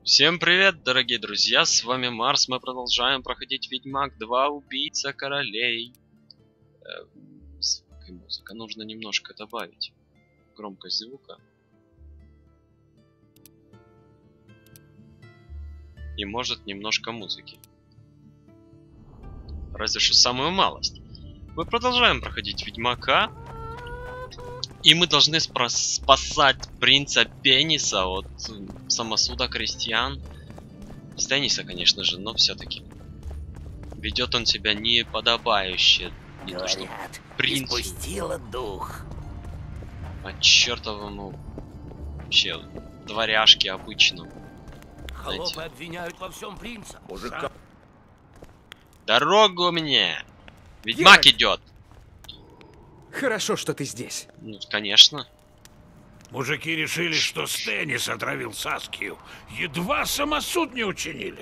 Всем привет, дорогие друзья, с вами Марс, мы продолжаем проходить Ведьмак 2, Убийца королей. Звук и музыка, нужно немножко добавить громкость звука. И может немножко музыки. Разве что самую малость. Мы продолжаем проходить Ведьмака. И мы должны спасать принца Пениса от самосуда крестьян. Стениса, конечно же, но все-таки. Ведет он себя неподобающе. Не то, что принц. Испустила дух. А чертовому вообще дворяжке обычному. Холопы обвиняют во всем принца. Мужика. Дорогу мне! Ведьмак идет! Хорошо, что ты здесь. Ну, конечно. Мужики решили, что Стенис отравил Саскию. Едва самосуд не учинили.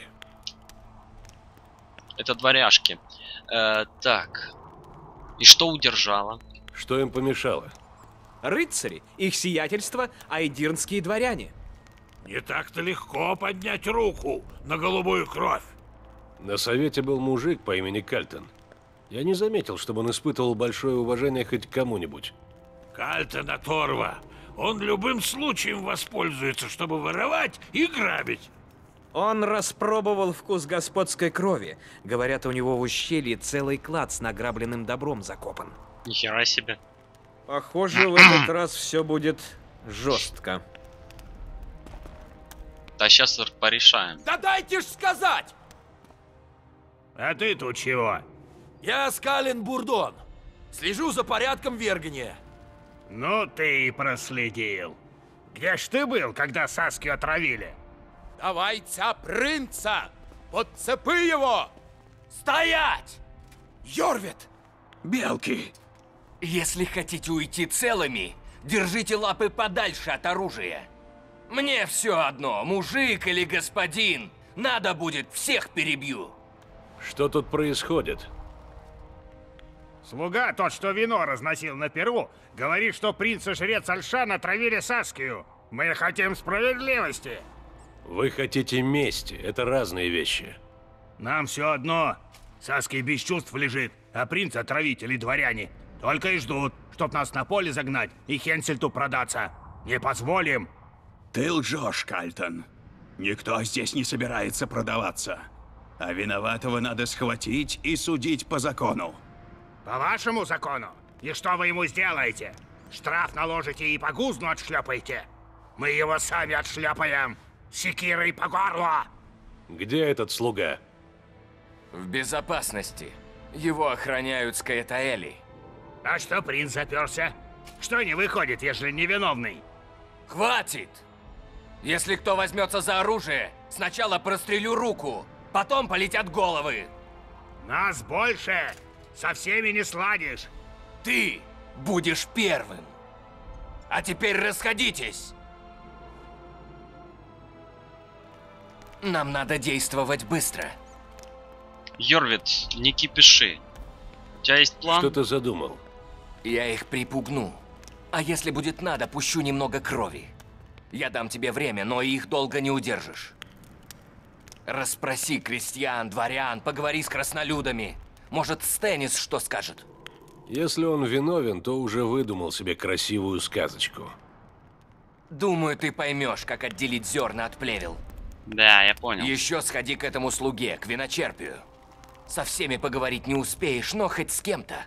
Это дворяжки. Так. И что удержало? Что им помешало? Рыцари, их сиятельство, айдирнские дворяне. Не так-то легко поднять руку на голубую кровь. На совете был мужик по имени Кальтон. Я не заметил, чтобы он испытывал большое уважение хоть к кому-нибудь. Кальтон оторва. Он любым случаем воспользуется, чтобы воровать и грабить. Он распробовал вкус господской крови. Говорят, у него в ущелье целый клад с награбленным добром закопан. Нихера себе. Похоже, в этот раз все будет жестко. Да сейчас порешаем. Да дайте ж сказать! А ты тут чего? Я Скален Бурдон. Слежу за порядком в Вергене. Ну ты и проследил. Где ж ты был, когда Саскию отравили? Давайте принца! Подцепи его! Стоять! Йорвит! Белки! Если хотите уйти целыми, держите лапы подальше от оружия. Мне все одно, мужик или господин. Надо будет, всех перебью. Что тут происходит? Слуга, тот, что вино разносил на Перу, говорит, что принц и жрец Альшан отравили Саскию. Мы хотим справедливости. Вы хотите мести. Это разные вещи. Нам все одно. Саския без чувств лежит, а принц отравители дворяне. Только и ждут, чтоб нас на поле загнать и Хенсельту продаться. Не позволим. Ты лжешь, Кальтон. Никто здесь не собирается продаваться. А виноватого надо схватить и судить по закону. По вашему закону? И что вы ему сделаете? Штраф наложите и по гузну отшлепаете? Мы его сами отшляпаем. Секирой по горло. Где этот слуга? В безопасности. Его охраняют Скаэтаэли. А что принц заперся? Что не выходит, если невиновный? Хватит! Если кто возьмется за оружие, сначала прострелю руку, потом полетят головы. Нас больше! Со всеми не сладишь. Ты будешь первым. А теперь расходитесь. Нам надо действовать быстро. Йорвит, не кипиши. У тебя есть план? Что ты задумал? Я их припугну. А если будет надо, пущу немного крови. Я дам тебе время, но их долго не удержишь. Расспроси крестьян, дворян, поговори с краснолюдами. Может, Стенис что скажет? Если он виновен, то уже выдумал себе красивую сказочку. Думаю, ты поймешь, как отделить зерна от плевел. Да, я понял. Еще сходи к этому слуге, к виночерпию. Со всеми поговорить не успеешь, но хоть с кем-то.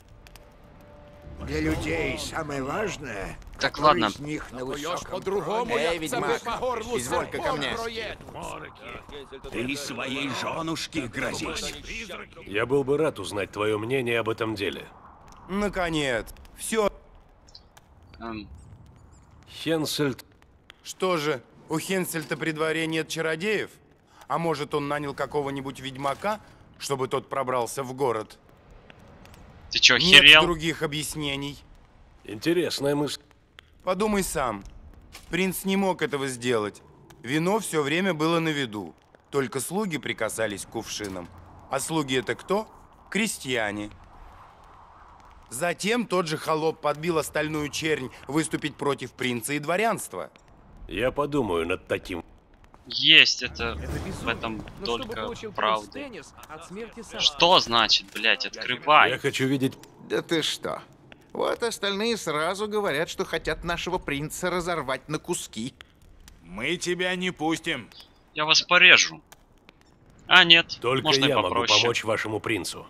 Для людей самое важное, Так, который ладно. из них на высоком по-другому, троне. ведьмак, изволь-ка ко мне. Ты своей женушке грозись. Я был бы рад узнать твое мнение об этом деле. Наконец. Все. Хенсельд... Что же, у Хенсельта при дворе нет чародеев? А может, он нанял какого-нибудь ведьмака, чтобы тот пробрался в город? Ты чё, Нет охерел? других объяснений. Интересная мысль. Подумай сам. Принц не мог этого сделать. Вино все время было на виду. Только слуги прикасались к кувшинам. А слуги это кто? Крестьяне. Затем тот же холоп подбил остальную чернь выступить против принца и дворянства. Я подумаю над таким. Есть, это безумие. в этом Но чтобы только получил принц правды. Стеннис от смерти Саски. Что значит, блять, открывай? Я хочу видеть... Да ты что? Вот остальные сразу говорят, что хотят нашего принца разорвать на куски. Мы тебя не пустим. Я вас порежу. А, нет, Только можно и я могу попроще. помочь вашему принцу.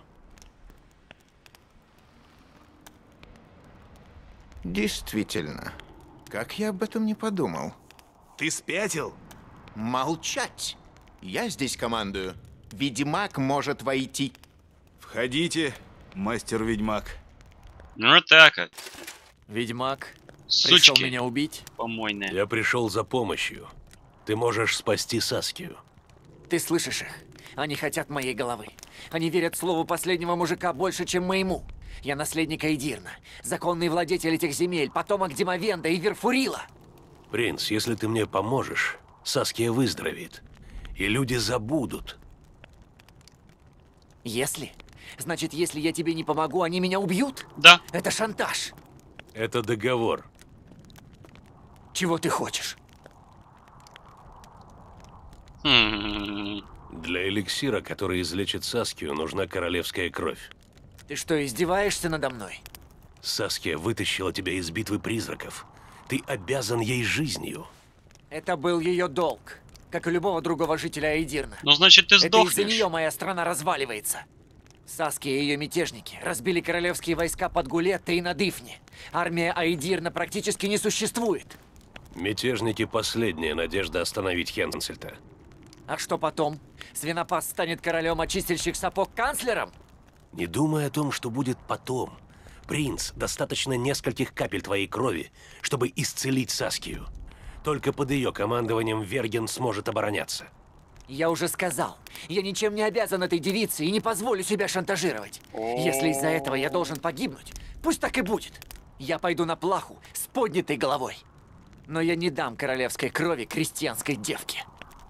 Действительно. Как я об этом не подумал? Ты спятил? Молчать. Я здесь командую. Ведьмак может войти. Входите, мастер-ведьмак. Ну так вот, Ведьмак, пришел сучки меня убить? помойные. Я пришел за помощью. Ты можешь спасти Саскию. Ты слышишь их? Они хотят моей головы. Они верят слову последнего мужика больше, чем моему. Я наследник Эйдирна, законный владетель этих земель, потомок Димовенда и Верфурила. Принц, если ты мне поможешь, Саския выздоровеет. И люди забудут. Если? Значит, если я тебе не помогу, они меня убьют? Да. Это шантаж. Это договор. Чего ты хочешь? Для эликсира, который излечит Саскию, нужна королевская кровь. Ты что, издеваешься надо мной? Саския вытащила тебя из битвы призраков. Ты обязан ей жизнью. Это был ее долг, как и любого другого жителя Эйдирна. Ну, значит, ты Это из-за сдохнешь. нее моя страна разваливается. Саския и ее мятежники разбили королевские войска под Гулетто и на Дыфне. Армия Эйдирна практически не существует. Мятежники — последняя надежда остановить Хенсельта. А что потом? Свинопас станет королем, а чистильщик сапог канцлером? Не думай о том, что будет потом. Принц, достаточно нескольких капель твоей крови, чтобы исцелить Саскию. Только под ее командованием Верген сможет обороняться. Я уже сказал, я ничем не обязан этой девице и не позволю себя шантажировать. Если из-за этого я должен погибнуть, пусть так и будет. Я пойду на плаху с поднятой головой. Но я не дам королевской крови крестьянской девке.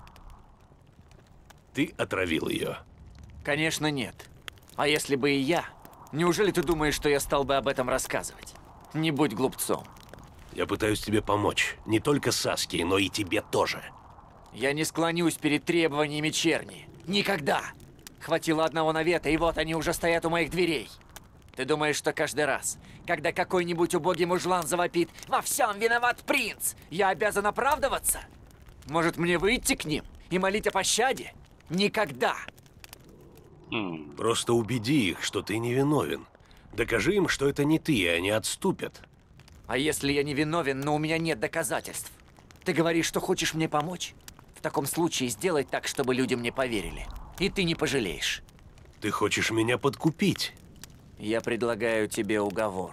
Ты отравил ее. Конечно, нет. А если бы и я, неужели ты думаешь, что я стал бы об этом рассказывать? Не будь глупцом. Я пытаюсь тебе помочь. Не только Саскии, но и тебе тоже. Я не склонюсь перед требованиями черни. Никогда. Хватило одного навета, и вот они уже стоят у моих дверей. Ты думаешь, что каждый раз, когда какой-нибудь убогий мужлан завопит «Во всем виноват принц!», я обязан оправдываться? Может, мне выйти к ним и молить о пощаде? Никогда. Просто убеди их, что ты невиновен. Докажи им, что это не ты, и они отступят. А если я не виновен, но у меня нет доказательств? Ты говоришь, что хочешь мне помочь? В таком случае сделай так, чтобы люди мне поверили. И ты не пожалеешь. Ты хочешь меня подкупить? Я предлагаю тебе уговор.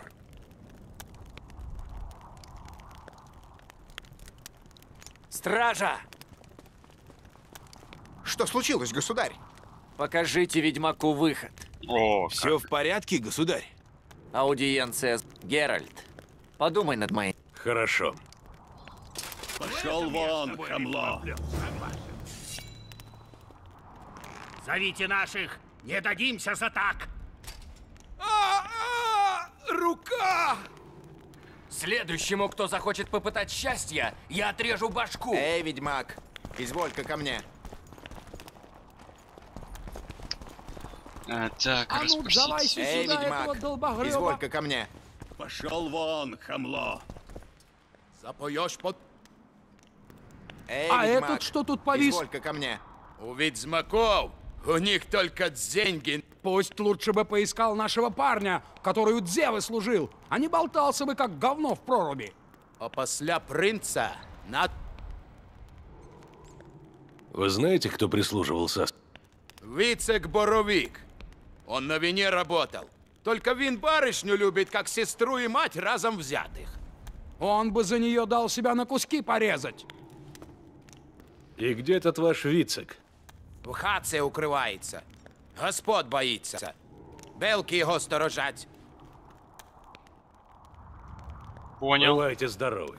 Стража! Что случилось, государь? Покажите ведьмаку выход. О, Все в порядке, государь? Аудиенция с Геральт. Подумай над моим. Хорошо. Пошел вон, хамло. Зовите наших! Не дадимся за так! Рука! Следующему, кто захочет попытать счастья, я отрежу башку. Эй, ведьмак, изволь-ка ко мне. Так, распустить. Эй, ведьмак, изволь-ка ко мне. Пошел вон, хамло. Запоешь под... Эй, А ведьмак, этот что тут повис? изволь-ка ко мне. У ведьмаков у них только деньги. Пусть лучше бы поискал нашего парня, который у Дзевы служил, а не болтался бы, как говно в проруби. А после принца на... Вы знаете, кто прислуживал Саскии? Вицек Боровик. Он на вине работал. Только вин барышню любит, как сестру и мать разом взятых. Он бы за нее дал себя на куски порезать. И где этот ваш Вицек? В хатце укрывается. Господ боится. Белки его сторожать. Понял. Бывайте здоровы.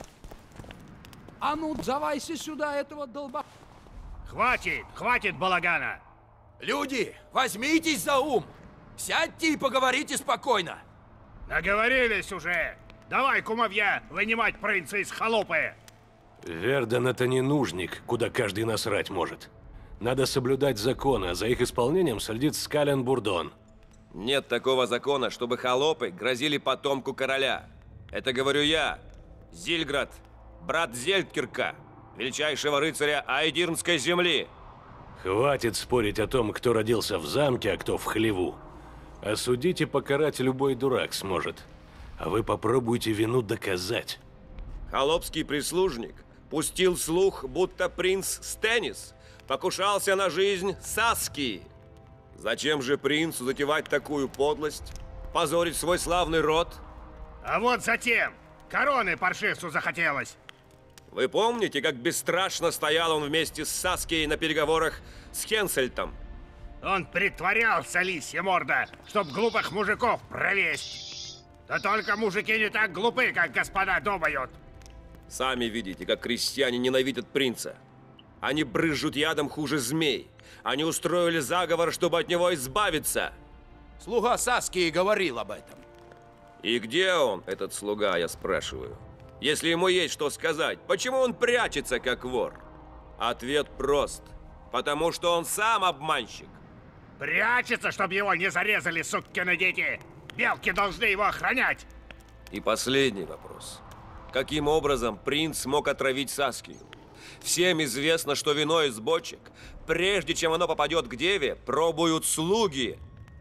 А ну, давайся сюда этого долба... Хватит, хватит балагана! Люди, возьмитесь за ум. Сядьте и поговорите спокойно. Наговорились уже! Давай, кумовья, вынимать принца из халупы! Верден — это не нужник, куда каждый насрать может. Надо соблюдать законы, а за их исполнением следит Скален Бурдон. Нет такого закона, чтобы холопы грозили потомку короля. Это говорю я, Зильград, брат Зельдкирка, величайшего рыцаря Айдирнской земли. Хватит спорить о том, кто родился в замке, а кто в хлеву. Осудить и покарать любой дурак сможет. А вы попробуйте вину доказать. Холопский прислужник пустил слух, будто принц Стеннис покушался на жизнь Саскии. Зачем же принцу затевать такую подлость? Позорить свой славный род? А вот затем! Короны паршивцу захотелось! Вы помните, как бесстрашно стоял он вместе с Саскией на переговорах с Хенсельтом? Он притворялся, лисья морда, чтоб глупых мужиков провесть. Да только мужики не так глупы, как господа думают. Сами видите, как крестьяне ненавидят принца. Они брызжут ядом хуже змей. Они устроили заговор, чтобы от него избавиться. Слуга Саскии говорил об этом. И где он, этот слуга, я спрашиваю? Если ему есть что сказать, почему он прячется, как вор? Ответ прост. Потому что он сам обманщик. Прячется, чтобы его не зарезали, суккины дети. Белки должны его охранять. И последний вопрос. Каким образом принц мог отравить Саскию? Всем известно, что вино из бочек, прежде чем оно попадет к деве, пробуют слуги.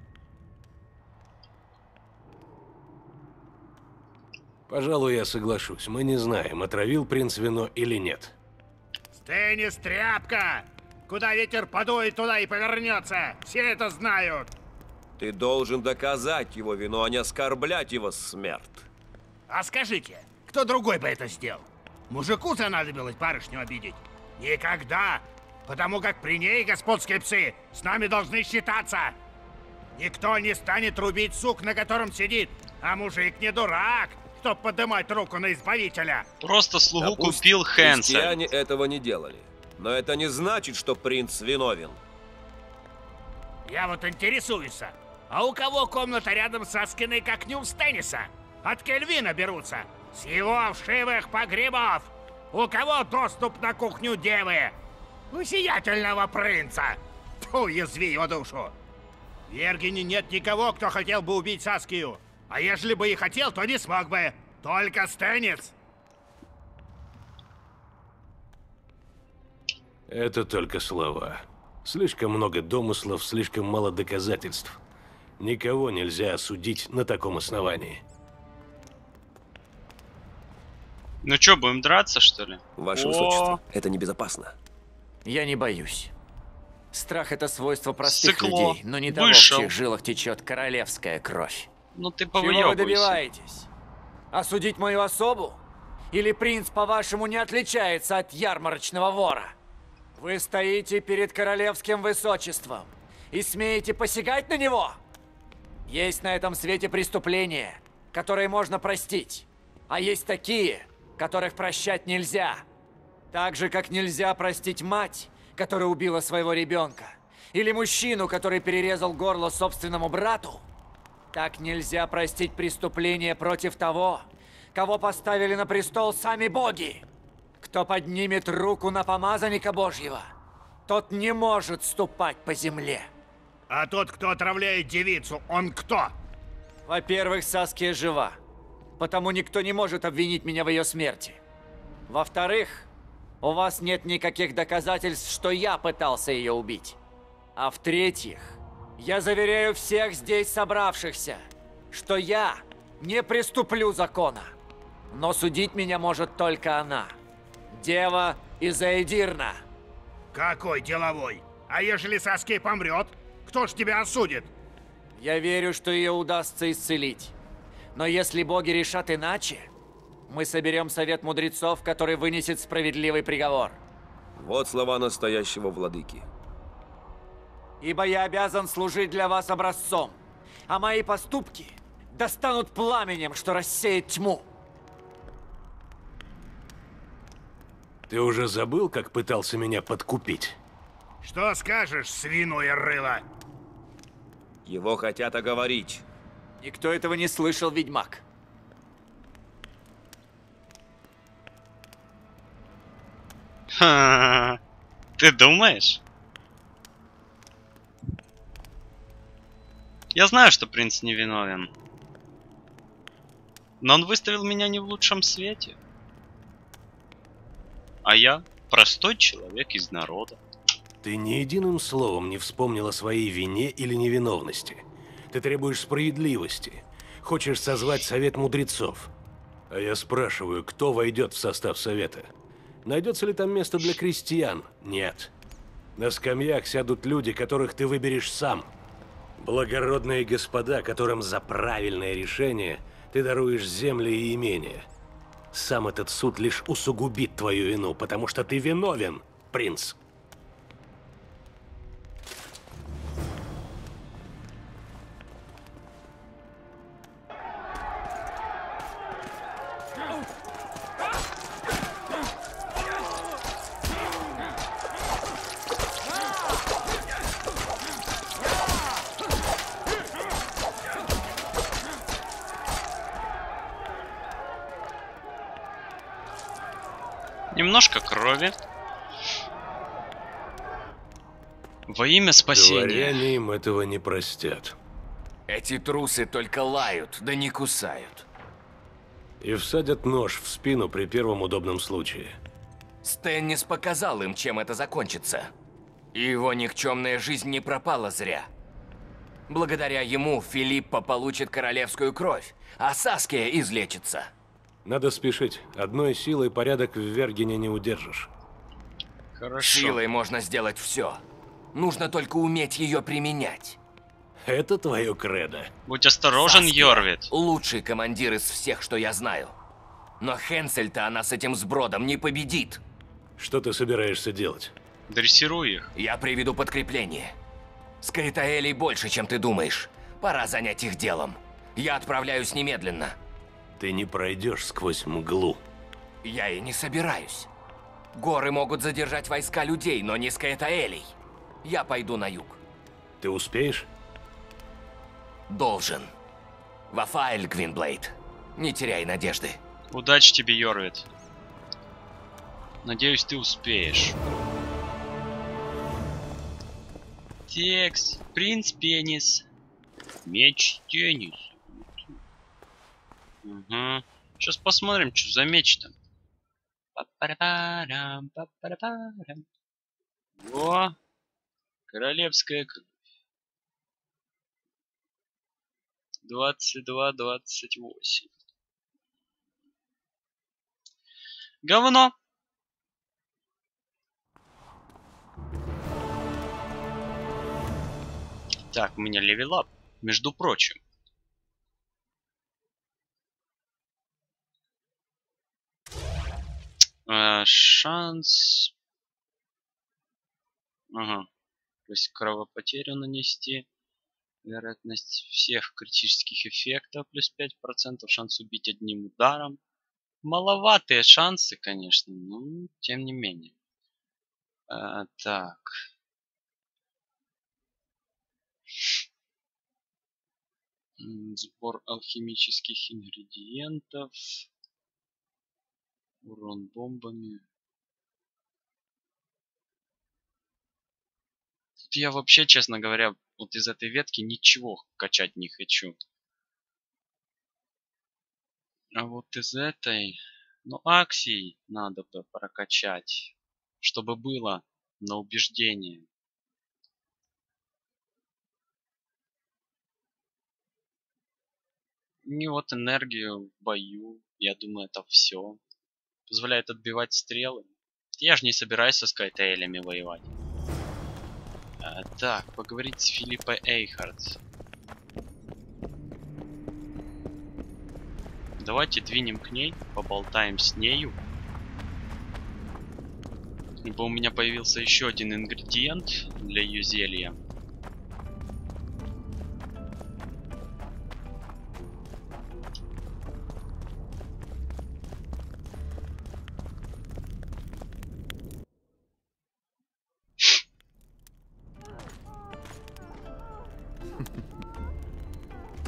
Пожалуй, я соглашусь. Мы не знаем, отравил принц вино или нет. Стеннис тряпка! Куда ветер подует, туда и повернется. Все это знают. Ты должен доказать его вину, а не оскорблять его смерть. А скажите, кто другой бы это сделал? Мужику занадобилось барышню обидеть? Никогда! Потому как при ней, господские псы, с нами должны считаться. Никто не станет рубить сук, на котором сидит. А мужик не дурак, чтоб поднимать руку на избавителя. Просто слугу Допустим, купил Хенсель. Христиане этого не делали. Но это не значит, что принц виновен. Я вот интересуюсь, а у кого комната рядом с Аскиной, как не у Стенниса? От Кельвина берутся. С его вшивых погребов. У кого доступ на кухню девы? У сиятельного принца. Тьфу, язви его душу. В Вергине нет никого, кто хотел бы убить Саскию. А ежели бы и хотел, то не смог бы. Только Стеннис. Это только слова. Слишком много домыслов, слишком мало доказательств. Никого нельзя осудить на таком основании. Ну чё, будем драться, что ли? Ваше высочество, это небезопасно. Я не боюсь. Страх — это свойство простых Стекло. людей, но не того, в Вышел. чьих жилах течет королевская кровь. Ну ты Чего вы повыёбывайся. добиваетесь? Осудить мою особу? Или принц, по-вашему, не отличается от ярмарочного вора? Вы стоите перед королевским высочеством и смеете посягать на него? Есть на этом свете преступления, которые можно простить, а есть такие, которых прощать нельзя. Так же, как нельзя простить мать, которая убила своего ребенка, или мужчину, который перерезал горло собственному брату, так нельзя простить преступление против того, кого поставили на престол сами боги. Кто поднимет руку на помазанника Божьего, тот не может ступать по земле. А тот, кто отравляет девицу, он кто? Во-первых, Саския жива, потому никто не может обвинить меня в ее смерти. Во-вторых, у вас нет никаких доказательств, что я пытался ее убить. А в-третьих, я заверяю всех здесь собравшихся, что я не преступлю закона. Но судить меня может только она. Дева из Эйдирна. Какой деловой? А ежели Саския помрет, кто ж тебя осудит? Я верю, что ее удастся исцелить. Но если боги решат иначе, мы соберем совет мудрецов, который вынесет справедливый приговор. Вот слова настоящего владыки. Ибо я обязан служить для вас образцом, а мои поступки достанут пламенем, что рассеет тьму. Ты уже забыл, как пытался меня подкупить? Что скажешь, свиное рыло? Его хотят оговорить. Никто этого не слышал, ведьмак. Ха, ты думаешь? Я знаю, что принц невиновен. Но он выставил меня не в лучшем свете. А я простой человек из народа. Ты ни единым словом не вспомнил о своей вине или невиновности. Ты требуешь справедливости. Хочешь созвать совет мудрецов. А я спрашиваю, кто войдет в состав совета? Найдется ли там место для крестьян? Нет. На скамьях сядут люди, которых ты выберешь сам. Благородные господа, которым за правильное решение ты даруешь земли и имения. Сам этот суд лишь усугубит твою вину, потому что ты виновен, принц. Немножко крови. Во имя спасения. Дворяне им этого не простят. Эти трусы только лают, да не кусают. И всадят нож в спину при первом удобном случае. Стэннис показал им, чем это закончится. И его никчемная жизнь не пропала зря. Благодаря ему Филиппа получит королевскую кровь, а Саския излечится. Надо спешить. Одной силой порядок в Вергене не удержишь. Хорошо. Силой можно сделать все. Нужно только уметь ее применять. Это твое кредо. Будь осторожен, Саския Йорвит. лучший командир из всех, что я знаю. Но Хенсель-то она с этим сбродом не победит. Что ты собираешься делать? Дрессируй их. Я приведу подкрепление. Скритаэлей больше, чем ты думаешь. Пора занять их делом. Я отправляюсь немедленно. Ты не пройдешь сквозь мглу. Я и не собираюсь. Горы могут задержать войска людей, но не Скритаэлей. Я пойду на юг. Ты успеешь? Должен. Вафаэль, Гвинблейд. Не теряй надежды. Удачи тебе, Йорвит. Надеюсь, ты успеешь. Текст. Принц Пенис. Меч Теннис. Угу. Сейчас посмотрим, что за меч-то. О! Королевская кровь. 22-28. Говно. Так, у меня левелап, между прочим. Шанс. Ага. То есть кровопотерю нанести. Вероятность всех критических эффектов плюс 5%. Шанс убить одним ударом. Маловатые шансы, конечно, но тем не менее. Так. Сбор алхимических ингредиентов. Урон бомбами. Тут я вообще, честно говоря, вот из этой ветки ничего качать не хочу. А вот из этой... Ну, аксий надо бы прокачать, чтобы было на убеждение. И вот энергию в бою, я думаю, это все. Позволяет отбивать стрелы. Я же не собираюсь со Скайтейлями воевать. Так, поговорить с Филиппой Эйхард. Давайте двинем к ней, поболтаем с нею. Ибо у меня появился еще один ингредиент для ее зелья.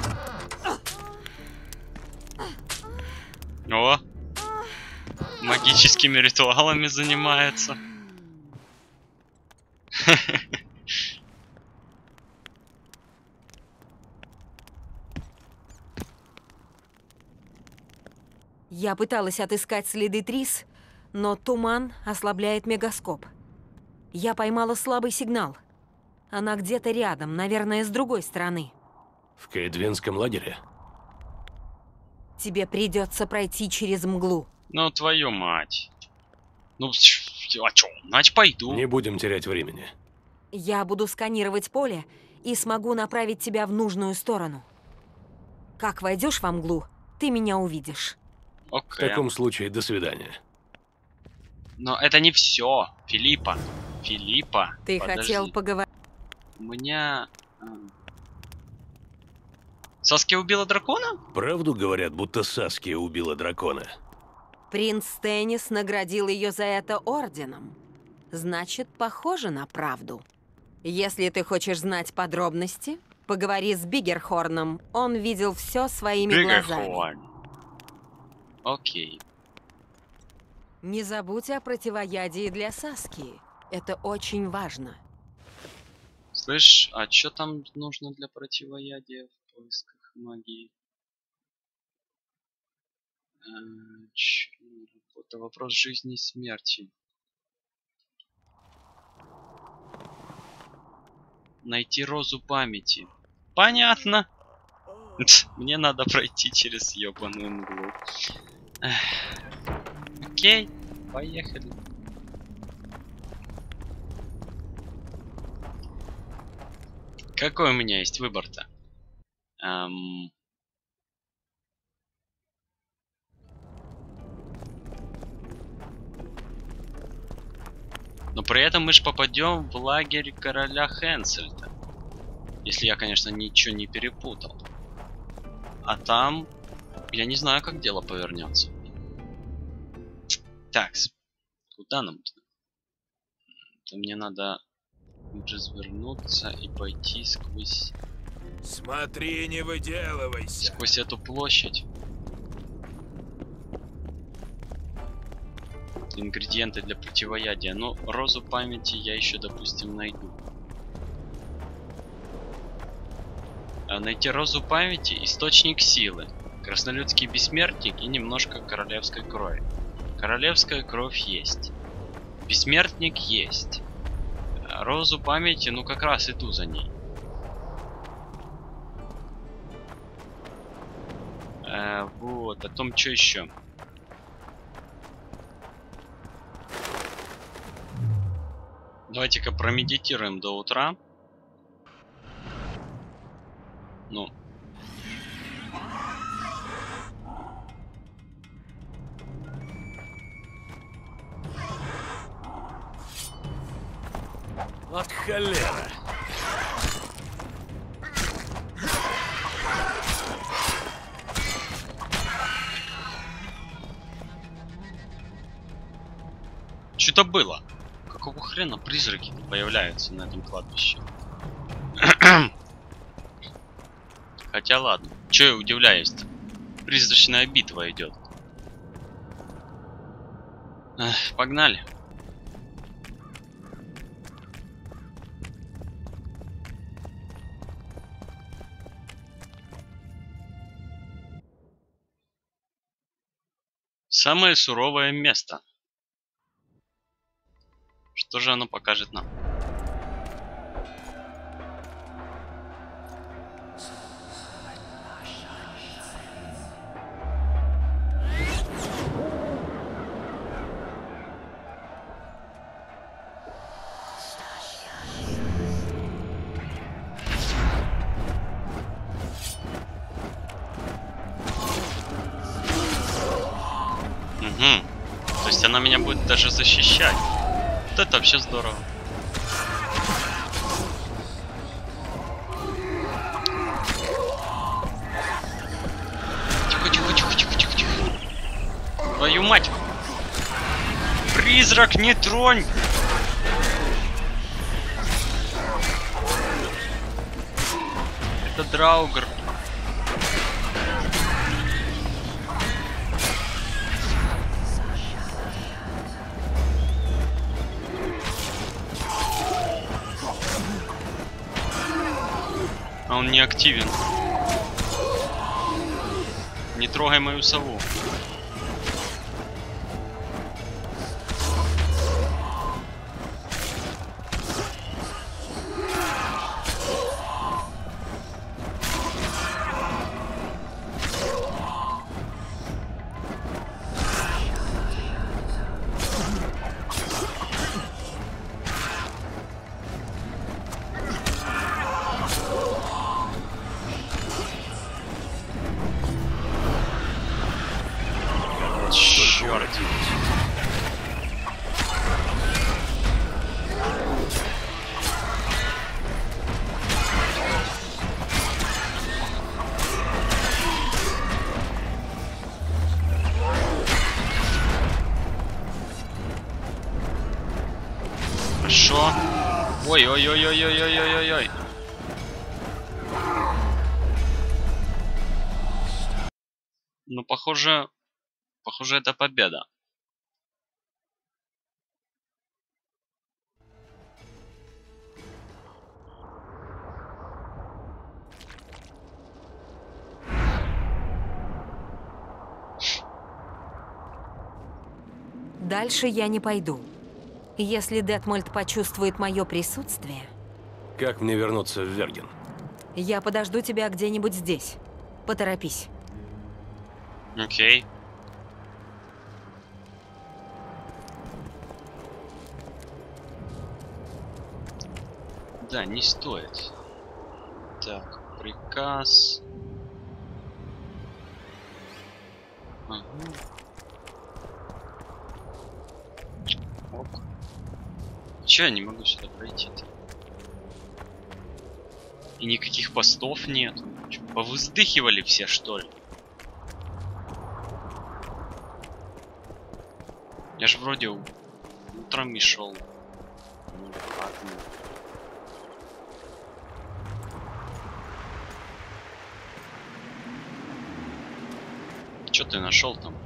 О! магическими ритуалами занимается. Я пыталась отыскать следы Трис, но туман ослабляет мегаскоп. Я поймала слабый сигнал. Она где-то рядом, наверное, с другой стороны. В Кейдвинском лагере? Тебе придется пройти через мглу. Ну, твою мать. Ну, а чё? Значит, пойду. Не будем терять времени. Я буду сканировать поле и смогу направить тебя в нужную сторону. Как войдешь во мглу, ты меня увидишь. Окей. В таком случае, до свидания. Но это не все, Филиппа. Филиппа. Ты подожди. хотел поговорить? У меня... Саския убила дракона? Правду говорят, будто Саския убила дракона? Принц Стеннис наградил ее за это орденом. Значит, похоже на правду. Если ты хочешь знать подробности, поговори с Биггерхорном. Он видел все своими глазами. Окей. Не забудь о противоядии для Саскии. Это очень важно. Слышь, а что там нужно для противоядия в поисках магии? Это вопрос жизни и смерти. Найти розу памяти. Понятно. Мне надо пройти через ёбаную мглу. Окей, поехали. Какой у меня есть выбор-то? Но при этом мы же попадем в лагерь короля Хенсельта. Если я, конечно, ничего не перепутал. А там... Я не знаю, как дело повернется. Так, куда нам? То мне надо развернуться и пойти сквозь... Смотри, не выделывайся. Сквозь эту площадь. Ингредиенты для противоядия. Ну, розу памяти я еще, допустим, найду. Найти розу памяти, источник силы, краснолюдский бессмертник и немножко королевской крови. Королевская кровь есть. Бессмертник есть. Розу памяти, ну как раз иду за ней. Вот, о том, что еще. Давайте-ка промедитируем до утра. Ну. От холера. Что-то было. Какого хрена призраки появляются на этом кладбище? Хотя ладно. Че я удивляюсь-то? Призрачная битва идет. Погнали. Самое суровое место. Что же оно покажет нам? То есть она меня будет даже защищать. Вот это вообще здорово. Тихо, тихо, тихо, тихо, тихо, тихо. Твою мать! Призрак, не тронь! Это Драугр. А он не активен. Не трогай мою сову. Черт. Хорошо. Ой-ой-ой-ой-ой-ой-ой-ой-ой. Ну, похоже, это победа. Дальше я не пойду. Если Детмольд почувствует мое присутствие, Как мне вернуться в Верген? я подожду тебя где-нибудь здесь. Поторопись. Окей. Да, не стоит. Так, приказ. Ага. Оп. Че я не могу сюда пройти-то? И никаких постов нет. Чё, повыздыхивали все, что ли? Я ж вроде утром и шел. Ну, ладно. Чё ты нашел там?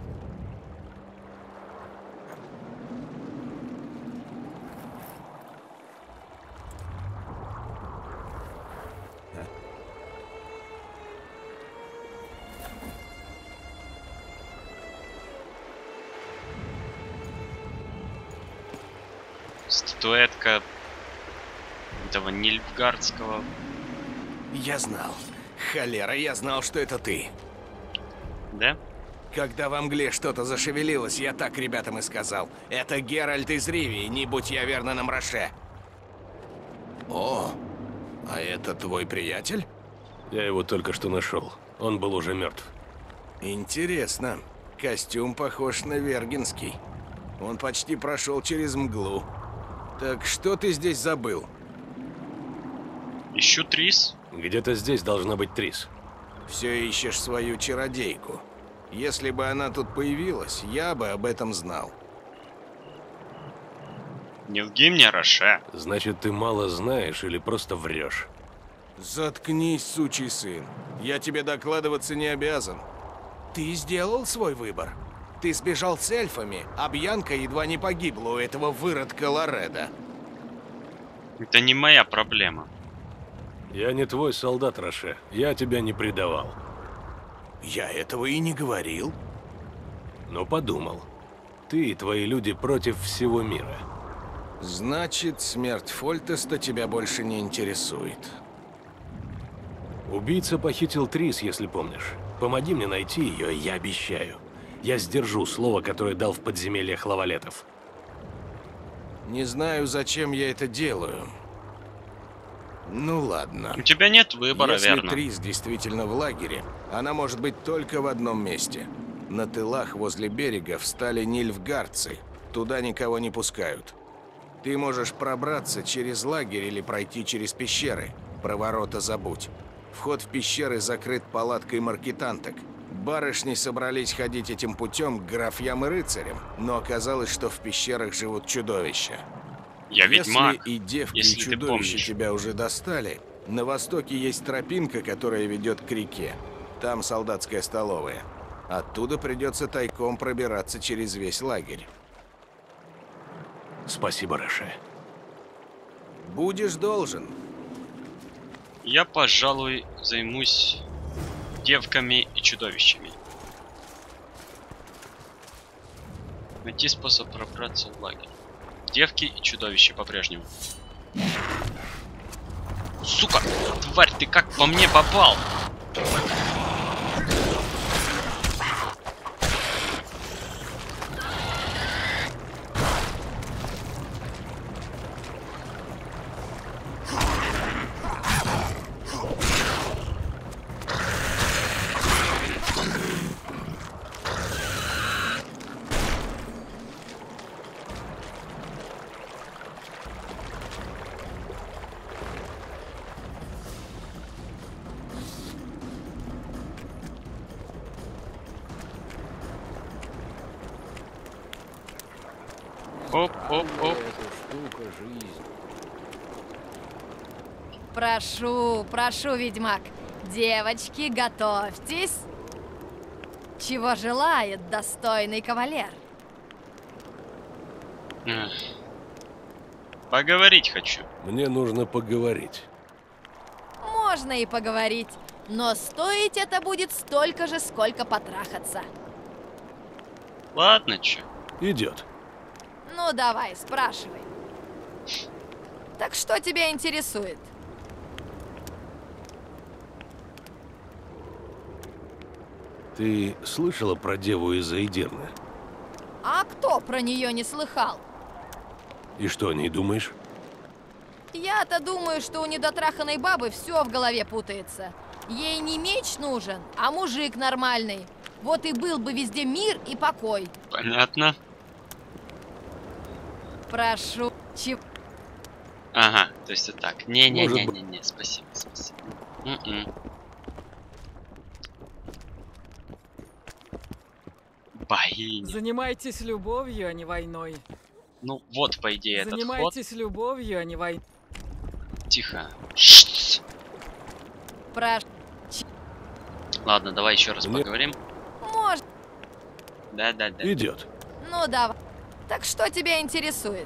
Статуэтка этого Нильфгардского. Я знал. Холера, я знал, что это ты. Да? Когда во мгле что-то зашевелилось, я так ребятам и сказал. Это Геральт из Ривии, не будь я верным Роше. О, а это твой приятель? Я его только что нашел. Он был уже мертв. Интересно. Костюм похож на вергенский. Он почти прошел через мглу. Так что ты здесь забыл? Ищу Трис. Где-то здесь должна быть Трис. Все ищешь свою чародейку. Если бы она тут появилась, я бы об этом знал. Не лги мне, Роше. Значит, ты мало знаешь или просто врешь? Заткнись, сучий сын. Я тебе докладываться не обязан. Ты сделал свой выбор. Ты сбежал с эльфами, а Бьянка едва не погибла у этого выродка Лореда. Это не моя проблема. Я не твой солдат, Роше. Я тебя не предавал. Я этого и не говорил. Но подумал. Ты и твои люди против всего мира. Значит, смерть Фольтеста тебя больше не интересует. Убийца похитил Трис, если помнишь. Помоги мне найти ее, я обещаю. Я сдержу слово, которое дал в подземельях лавалетов. Не знаю, зачем я это делаю. Ну ладно. У тебя нет выбора, Если верно? Трис действительно в лагере, она может быть только в одном месте. На тылах возле берега встали нильфгардцы. Туда никого не пускают. Ты можешь пробраться через лагерь или пройти через пещеры. Про ворота забудь. Вход в пещеры закрыт палаткой маркетанток. Барышни собрались ходить этим путем к графьям и рыцарям, но оказалось, что в пещерах живут чудовища. Я ведьмак, Если и девки, если и ты чудовища помнишь. тебя уже достали, на востоке есть тропинка, которая ведет к реке. Там солдатская столовая. Оттуда придется тайком пробираться через весь лагерь. Спасибо, Роше. Будешь должен. Я, пожалуй, займусь девками и чудовищами. Найти способ пробраться в лагерь. Девки и чудовища по-прежнему. Сука! Тварь, ты как по мне попал? Оп-оп-оп. Прошу, прошу, ведьмак. Девочки, готовьтесь. Чего желает достойный кавалер? Поговорить хочу. Мне нужно поговорить. Можно и поговорить, но стоить это будет столько же, сколько потрахаться. Ладно, чё. Идет. Ну давай, спрашивай. Так что тебя интересует? Ты слышала про деву из Эйдирны? А кто про нее не слыхал? И что о ней думаешь? Я-то думаю, что у недотраханной бабы все в голове путается. Ей не меч нужен, а мужик нормальный. Вот и был бы везде мир и покой. Понятно. Прошу. Ага, то есть вот так. Не-не-не-не-не, спасибо, спасибо. Богиня. Занимайтесь любовью, а не войной. Ну вот, по идее, этот ход. Занимайтесь любовью, а не войной. Тихо. Прошу. Ладно, давай еще раз поговорим. Может. Да-да-да. Идет. Ну давай. Так что тебя интересует?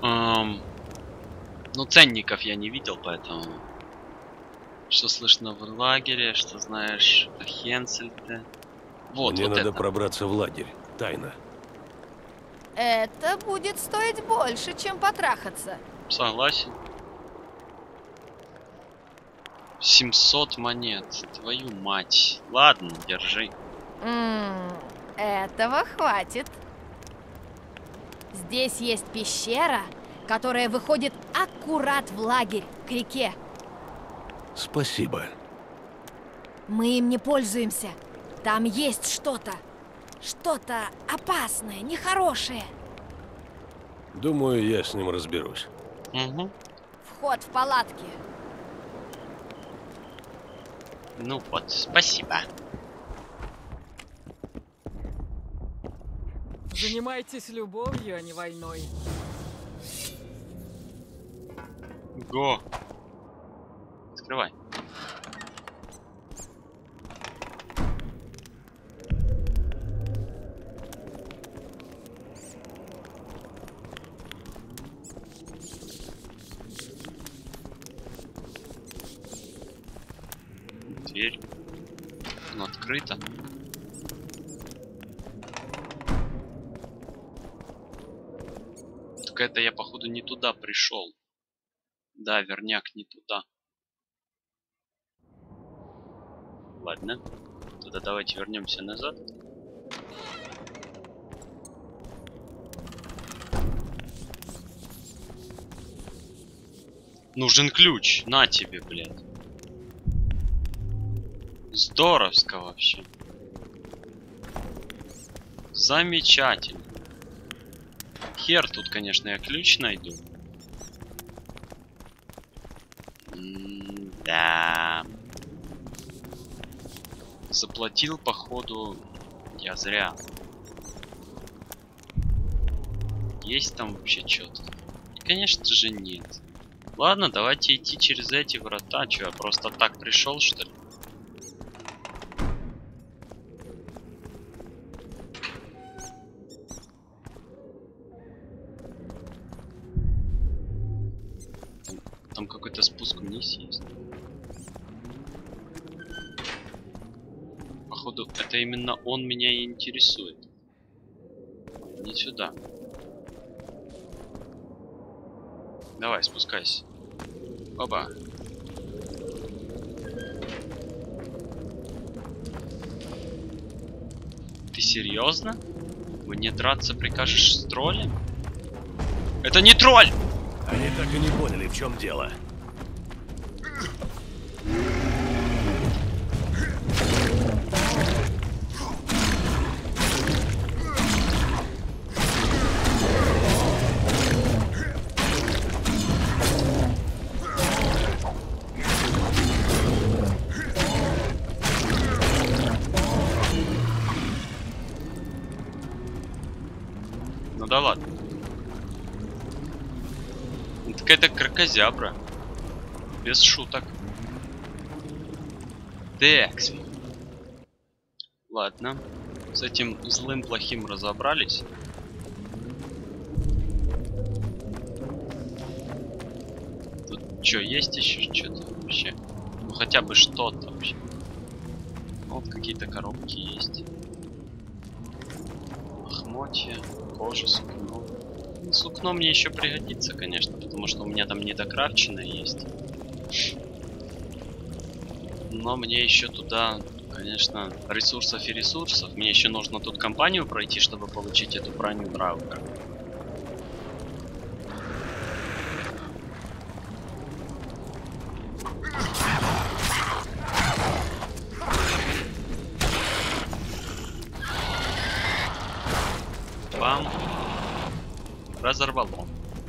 Ну, ценников я не видел, поэтому... Что слышно в лагере, что знаешь о Хенсельте. Вот, Мне вот надо это. пробраться в лагерь. Тайно. Это будет стоить больше, чем потрахаться. Согласен. 700 монет. Твою мать. Ладно, держи. Этого хватит. Здесь есть пещера, которая выходит аккурат в лагерь, к реке. Спасибо. Мы им не пользуемся. Там есть что-то. Что-то опасное, нехорошее. Думаю, я с ним разберусь. Угу. Вход в палатки. Ну вот, спасибо. Занимайтесь любовью, а не войной. Го. Открывай. Дверь. Ну, открыта. Так это я, походу, не туда пришел. Да, верняк, не туда. Ладно. Тогда давайте вернемся назад. Нужен ключ. На тебе, блядь. Здоровско вообще. Замечательно. Хер тут, конечно, я ключ найду. Да. Заплатил, походу, я зря. Есть там вообще что-то? Конечно же нет. Ладно, давайте идти через эти врата. Че, я просто так пришел, что ли? там какой-то спуск вниз есть. Походу, это именно он меня и интересует. Не сюда. Давай, спускайся. Оба. Ты серьезно? Мне драться прикажешь с троллем? Это не тролль! Они так и не поняли, в чем дело. Ну да ладно. Какая-то кракозябра. Без шуток. Текс. Ладно. С этим злым плохим разобрались. Тут что, есть еще что-то вообще? Ну хотя бы что-то вообще. Вот какие-то коробки есть. Лохмотья, кожа, сукно. Ну, сукно мне еще пригодится, конечно, потому что у меня там недокрафченное есть. Но мне еще туда, конечно, ресурсов и ресурсов. Мне еще нужно тут компанию пройти, чтобы получить эту броню Драуга. Бам. Разорвало.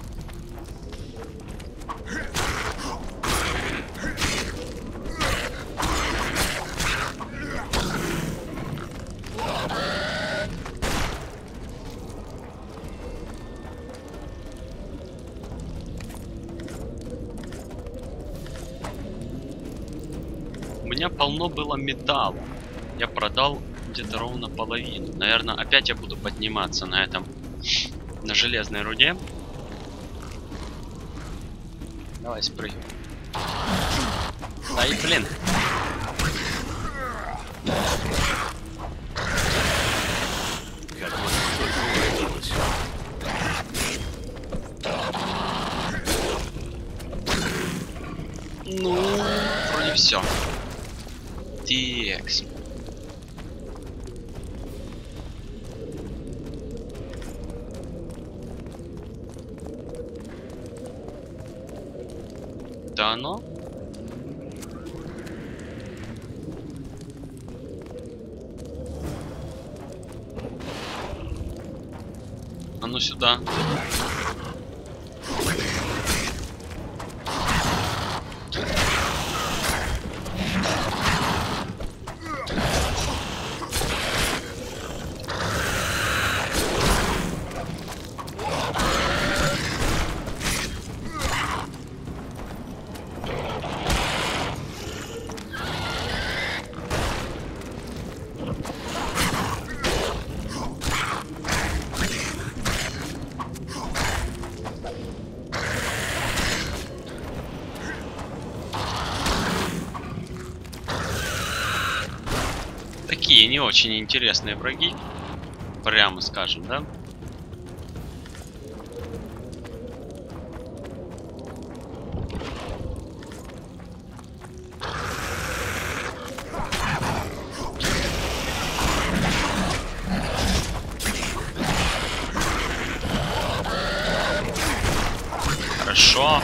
У меня полно было металла. Я продал где-то ровно половину. Наверное, опять я буду подниматься на этом, на железной руде. Давай, спрыгивай. Да и блин. Как можно столько угодилось? Ну, вроде все. Текс. Да оно? А ну сюда. Такие не очень интересные враги, прямо скажем, да? Хорошо.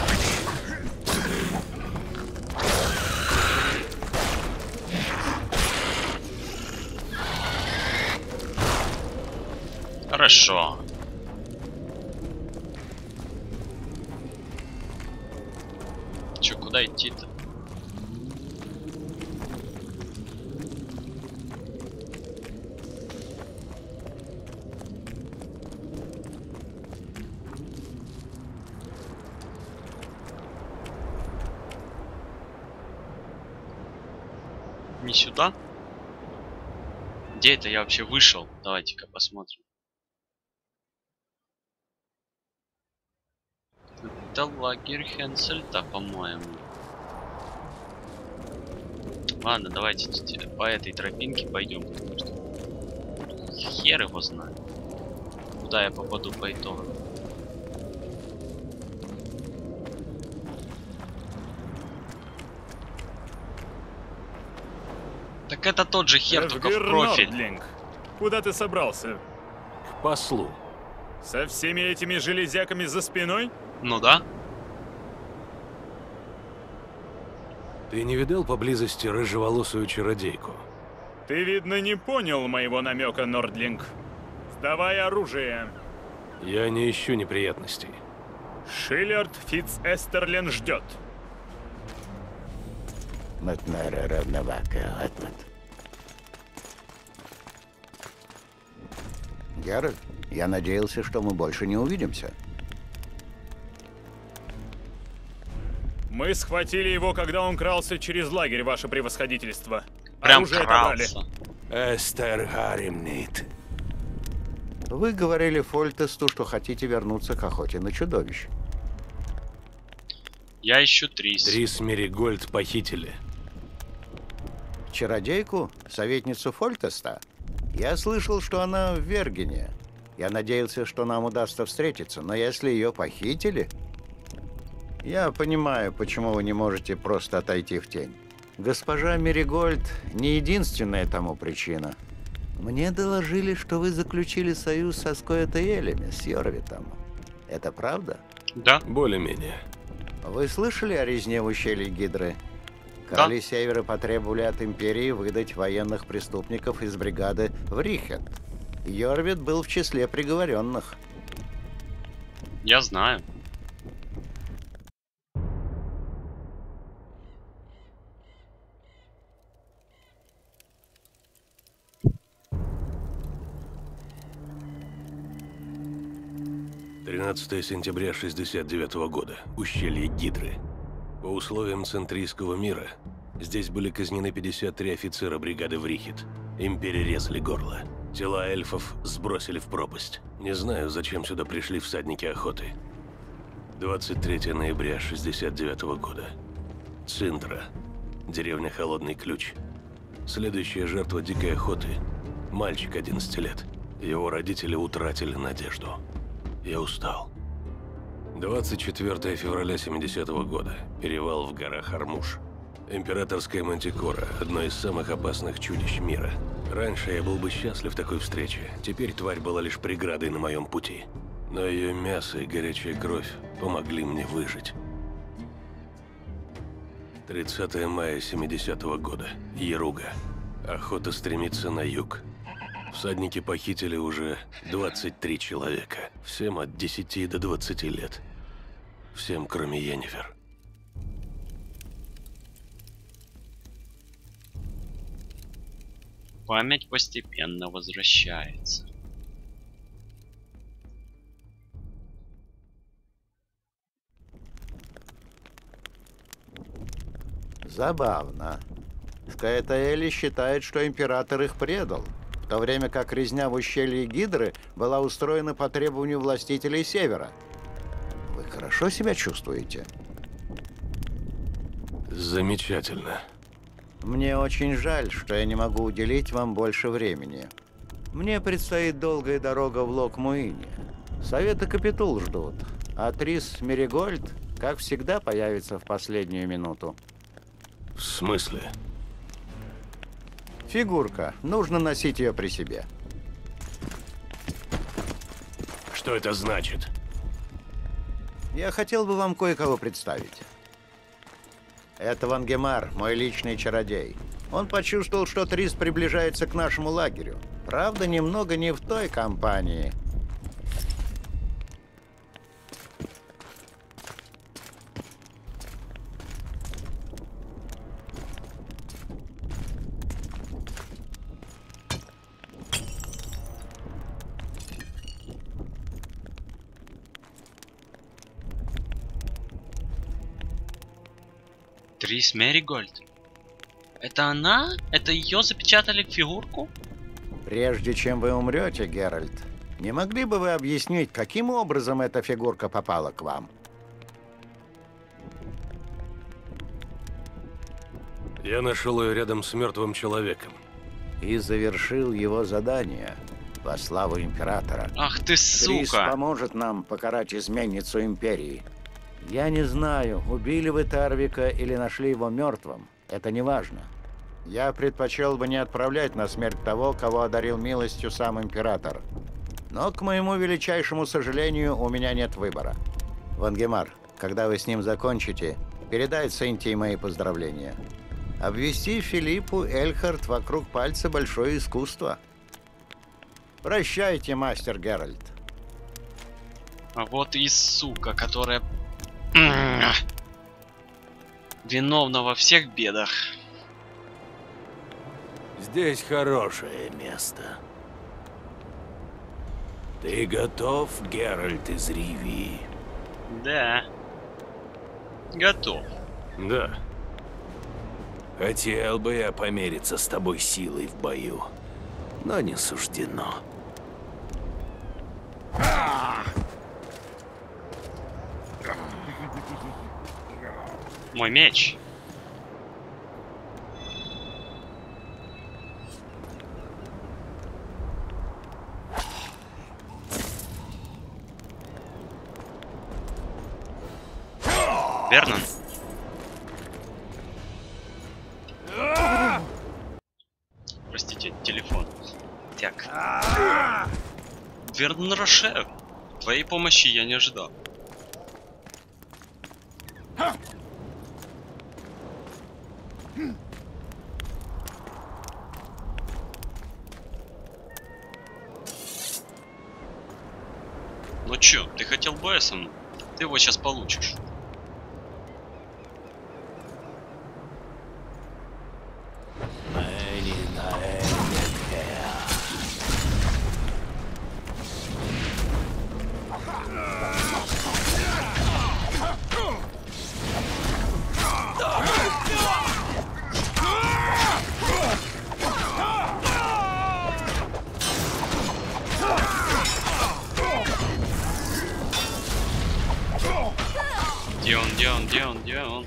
Хорошо. Чё, куда идти-то? Не сюда? Где это я вообще вышел? Давайте-ка посмотрим. Это лагерь Хенсельта, по-моему. Ладно, давайте по этой тропинке пойдем, потому что хер его знает, куда я попаду по итогу. Так это тот же хер, только в профиль. Нордлинг, куда ты собрался? К послу. Со всеми этими железяками за спиной? Ну да. Ты не видал поблизости рыжеволосую чародейку? Ты, видно, не понял моего намека, Нордлинг. Сдавай оружие. Я не ищу неприятностей. Шиллард Фитц-Эстерлен ждет. Геральт, я надеялся, что мы больше не увидимся. Мы схватили его, когда он крался через лагерь, ваше превосходительство. Прям Оружие крался. Эстергаримнит. Вы говорили Фольтесту, что хотите вернуться к охоте на чудовищ. Я ищу Трис. Трис Меригольд похитили. Чародейку? Советницу Фольтеста? Я слышал, что она в Вергене. Я надеялся, что нам удастся встретиться, но если ее похитили... Я понимаю, почему вы не можете просто отойти в тень. Госпожа Меригольд не единственная тому причина. Мне доложили, что вы заключили союз со Скоэтаэлями, с Йорвитом. Это правда? Да. Более-менее. Вы слышали о резне в ущелье Гидры? Короли Севера потребовали от Империи выдать военных преступников из бригады в Рихет. Йорвит был в числе приговоренных. Я знаю. Сентября 69-го года. Ущелье Гидры. По условиям центрийского мира, здесь были казнены 53 офицера бригады Врихит. Им перерезали горло. Тела эльфов сбросили в пропасть. Не знаю, зачем сюда пришли всадники охоты. 23 ноября 69-го года. Циндра. Деревня Холодный Ключ. Следующая жертва дикой охоты. Мальчик 11 лет. Его родители утратили надежду. Я устал. 24 февраля 70-го года. Перевал в горах Армуш. Императорская мантикора – одно из самых опасных чудищ мира. Раньше я был бы счастлив такой встрече. Теперь тварь была лишь преградой на моем пути. Но ее мясо и горячая кровь помогли мне выжить. 30 мая 70-го года. Яруга. Охота стремится на юг. Всадники похитили уже 23 человека. Всем от 10 до 20 лет. Всем, кроме Йеннифер. Память постепенно возвращается. Забавно. Скоэтаэли считают, что император их предал, в то время как резня в ущелье Гидры была устроена по требованию властителей Севера. Вы хорошо себя чувствуете? Замечательно. Мне очень жаль, что я не могу уделить вам больше времени. Мне предстоит долгая дорога в Лок-Муине. Советы Капитул ждут, а Трис Меригольд, как всегда, появится в последнюю минуту. В смысле? Фигурка. Нужно носить ее при себе. Что это значит? Я хотел бы вам кое-кого представить. Это Вангемар, мой личный чародей. Он почувствовал, что Трис приближается к нашему лагерю. Правда, немного не в той компании. Трис Меригольд? Это она? Это ее запечатали в фигурку? Прежде чем вы умрете, Геральт, не могли бы вы объяснить, каким образом эта фигурка попала к вам? Я нашел ее рядом с мертвым человеком. И завершил его задание во славу Императора. Ах ты, Трис сука! поможет нам покарать изменницу Империи. Я не знаю, убили вы Тарвика или нашли его мертвым. Это не важно. Я предпочел бы не отправлять на смерть того, кого одарил милостью сам Император. Но, к моему величайшему сожалению, у меня нет выбора. Вангемар, когда вы с ним закончите, передай Сентии мои поздравления. Обвести Филиппу Эльхард вокруг пальца большое искусство. Прощайте, мастер Геральт. А вот и сука, которая виновна во всех бедах. Здесь хорошее место. Ты готов, Геральт из Ривии? Да. Готов. Да. Хотел бы я помериться с тобой силой в бою, но не суждено. Мой меч. Вернон. Простите, телефон. Так. Вернон Роше, твоей помощи я не ожидал. Ну чё, ты хотел боя со мной? Ты его сейчас получишь. Где он?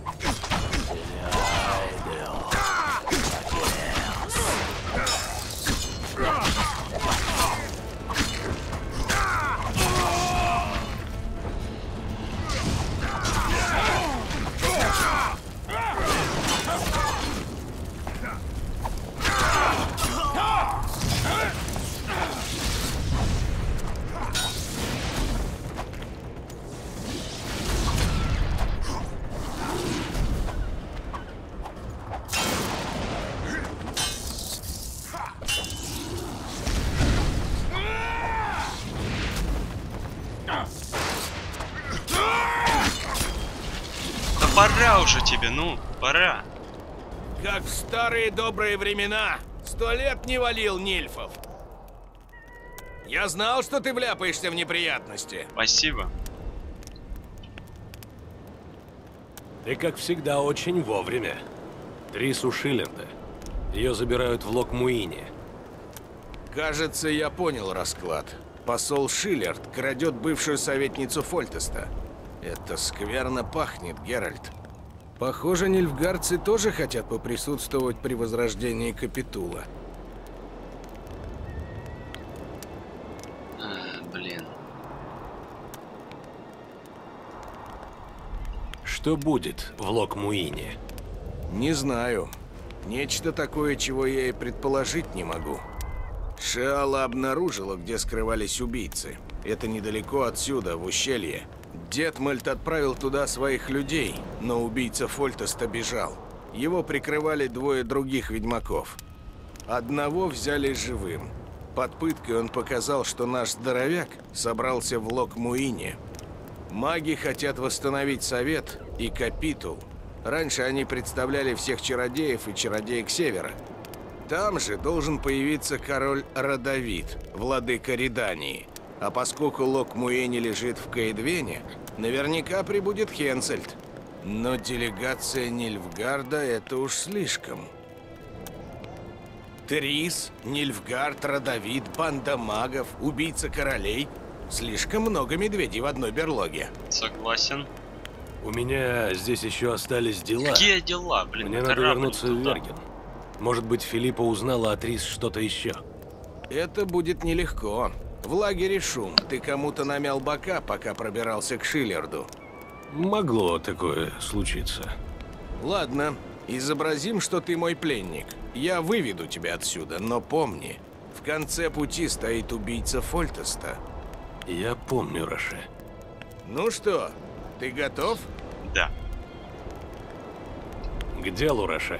Пора уже тебе, ну, пора. Как в старые добрые времена. 100 лет не валил нильфов. Я знал, что ты вляпаешься в неприятности. Спасибо. Ты, как всегда, очень вовремя. Трис у Шилленда. Ее забирают в Локмуине. Кажется, я понял расклад. Посол Шиллерд крадет бывшую советницу Фольтеста. Это скверно пахнет, Геральт. Похоже, нильфгардцы тоже хотят поприсутствовать при возрождении Капитула. Блин. Что будет в Локмуине? Не знаю. Нечто такое, чего я и предположить не могу. Шиала обнаружила, где скрывались убийцы. Это недалеко отсюда, в ущелье. Детмальд отправил туда своих людей, но убийца Фольтеста бежал. Его прикрывали 2 других ведьмаков. Одного взяли живым. Под пыткой он показал, что наш здоровяк собрался в Локмуине. Маги хотят восстановить Совет и Капитул. Раньше они представляли всех чародеев и чародеек Севера. Там же должен появиться король Радовид, владыка Редании. А поскольку Локмуини лежит в Кейдвене, наверняка прибудет Хенсельд. Но делегация Нильфгарда — это уж слишком. Трис, Нильфгард, Радовид, банда магов, убийца королей. Слишком много медведей в одной берлоге. Согласен. У меня здесь еще остались дела. Какие дела, блин? Мне на надо корабль вернуться в туда. Верген. Может быть, Филиппа узнала от Рис что-то еще. Это будет нелегко. В лагере шум. Ты кому-то намял бока, пока пробирался к Шиллерду. Могло такое случиться. Ладно, изобразим, что ты мой пленник. Я выведу тебя отсюда, но помни, в конце пути стоит убийца Фольтеста. Я помню, Роше. Ну что, ты готов? Да. К делу, Роше.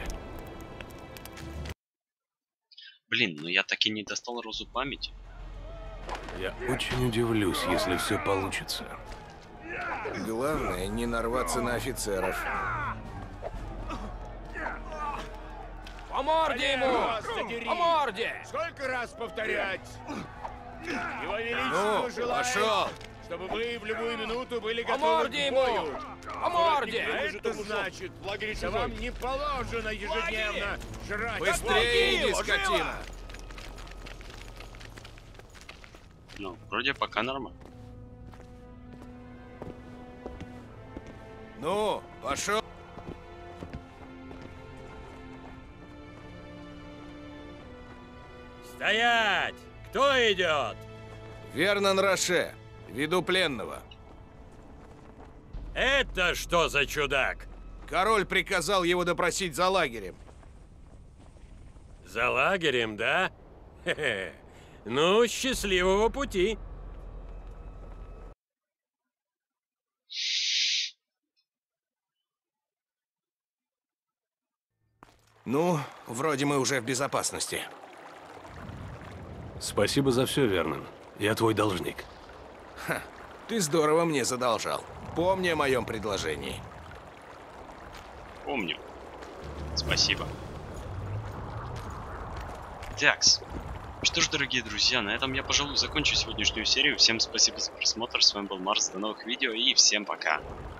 Блин, ну я так и не достал розу памяти. Я очень удивлюсь, если все получится. Главное, не нарваться на офицеров. По морде ему! По морде! Сколько раз повторять? Его Величество Ну, желает, пошел! чтобы вы в любую минуту были По готовы морде к ему! бою. По морде! А это значит, что вам не положено ежедневно жрать. Быстрее иди, скотина! Ну, вроде пока нормально. Ну, пошел! Стоять! Кто идет? Вернон Роше, веду пленного. Это что за чудак? Король приказал его допросить за лагерем. За лагерем, да? Хе-хе. Ну, счастливого пути. Ну, вроде мы уже в безопасности. Спасибо за все, Вернон. Я твой должник. Ха, ты здорово мне задолжал. Помни о моем предложении. Помню. Спасибо. Такс. Что ж, дорогие друзья, на этом я, пожалуй, закончу сегодняшнюю серию. Всем спасибо за просмотр. С вами был Марс. До новых видео и всем пока.